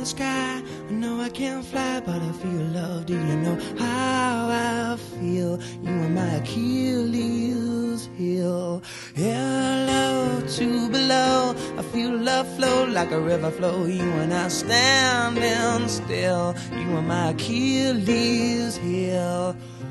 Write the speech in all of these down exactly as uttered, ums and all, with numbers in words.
the sky. I know I can't fly, but I feel love. Do you know how I feel? You are my Achilles heel. Hello to below. I feel love flow like a river flow. You and I standing still. You are my Achilles heel.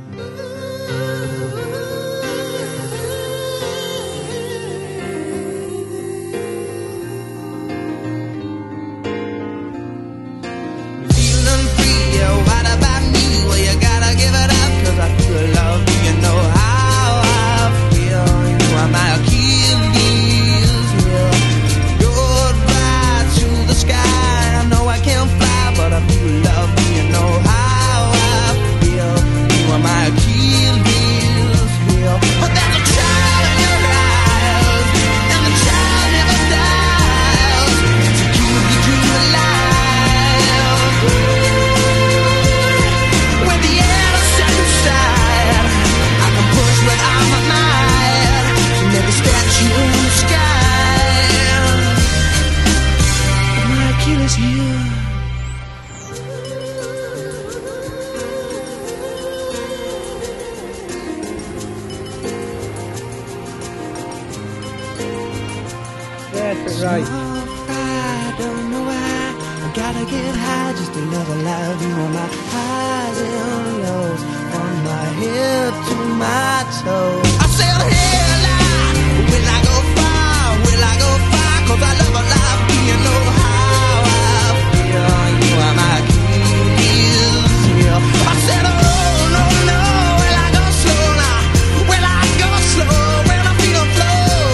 I feel love, do you know how I feel? You are my Achilles heel. Goodbye to the sky. I know I can't fly, but I feel love, do you know how I feel? You are my Achilles heel. But there's a child in your eyes, and the child never dies. To keep the dream alive. With the innocent inside, I can push what I'm a mind to make a statue in the sky. My Achilles heel. That's right. I don't know why. I gotta get high just to live alive. You are my highs and lows, from my head to my toes. I said, hell, I, will I go far? Will I go far? Cause I love a life. Do you know how I feel? You are my Achilles heel. I said, oh, no, no. Will I go slow now? Will I go slow? When I feel a flow?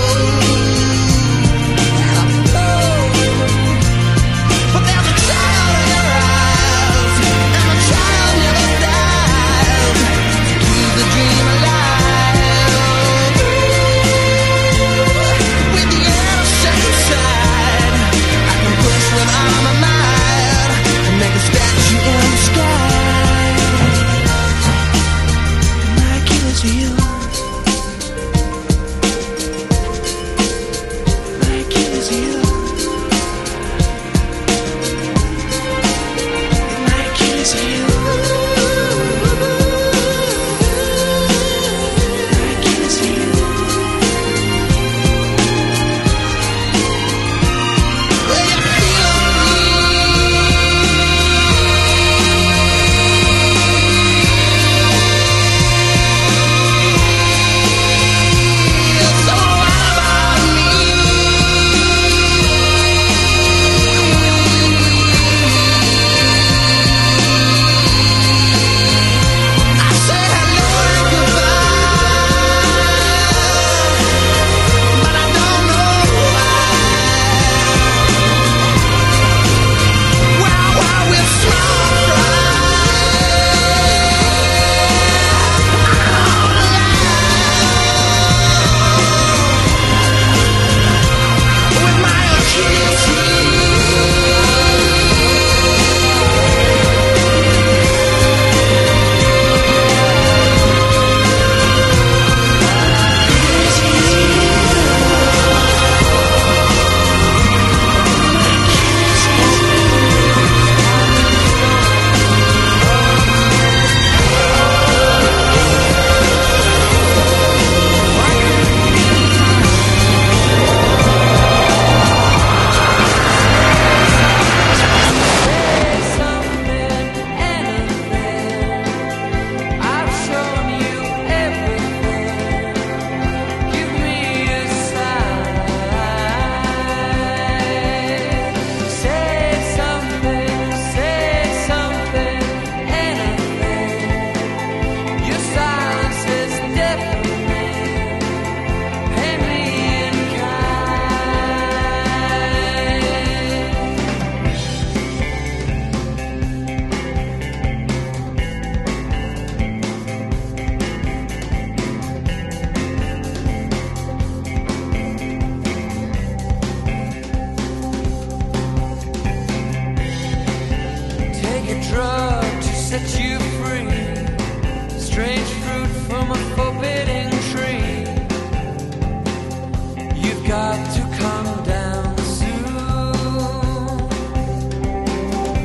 But there's a child in your eyes, and the child never dies. Keep the dream alive. With the innocent inside, I can push when I'm a mind and make a statue in the sky. My Achilles heel. My Achilles heel. got to come down soon.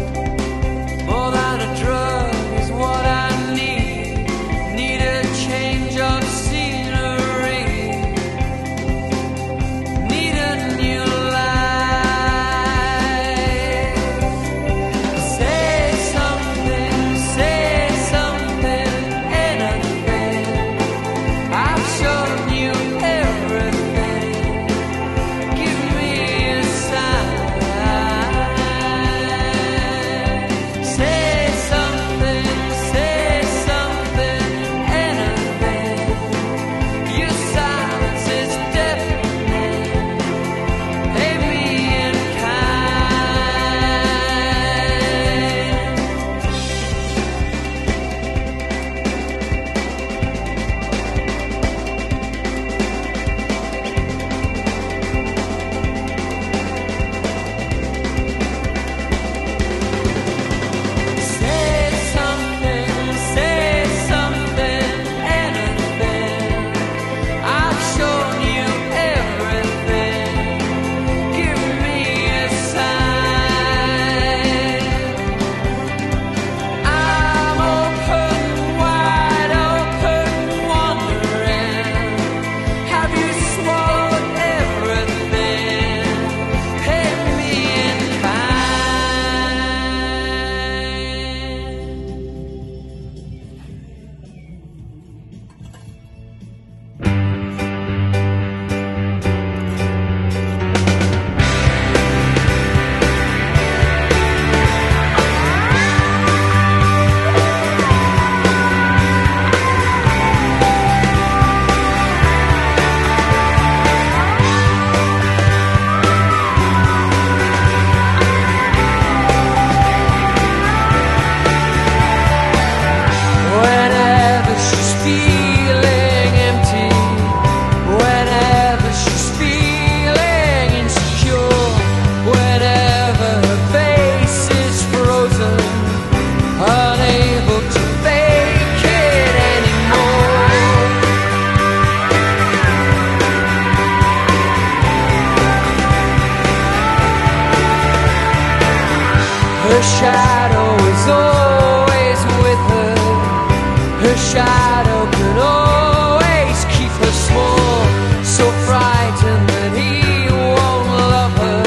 Her shadow is always with her. Her shadow can always keep her small, so frightened that he won't love her.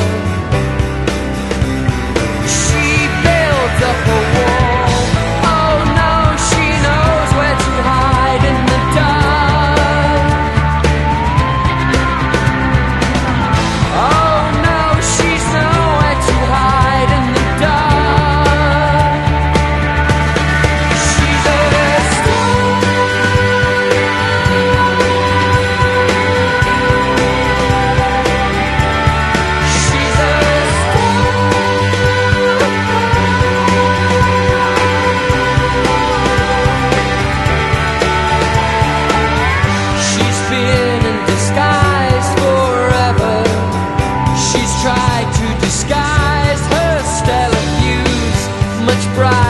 She builds up a wall. Oh no, she knows where to hide in the dark. Oh no, she's nowhere to hide in the dark. She's a star. She's a star. She's been in disguise forever. She's tried to disguise her stellar views much brighter.